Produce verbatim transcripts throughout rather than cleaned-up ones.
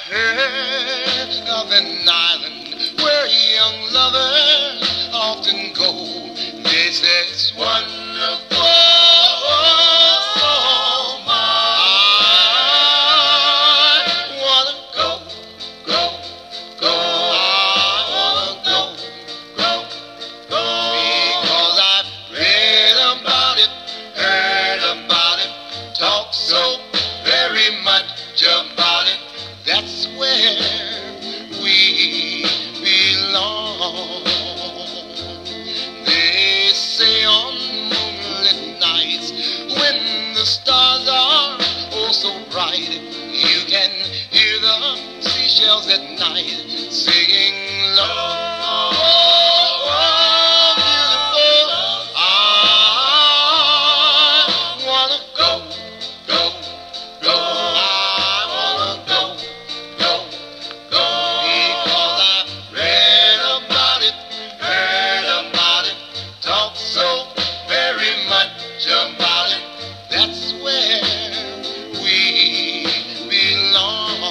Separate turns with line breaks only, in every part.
heard of an island where young lovers often go. They say it's wonderful. I wanna go, go, go. I wanna go, go, go. Because I've read about it, heard about it, talked so very much about it. That's where we belong. They say on moonlit nights, when the stars are oh so bright, you can hear the seashells at night singing love. That's where we belong.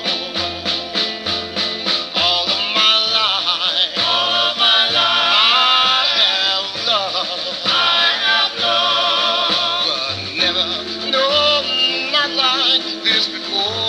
All of my life, all of my life, I have loved, I have loved, but never, no, not like this before.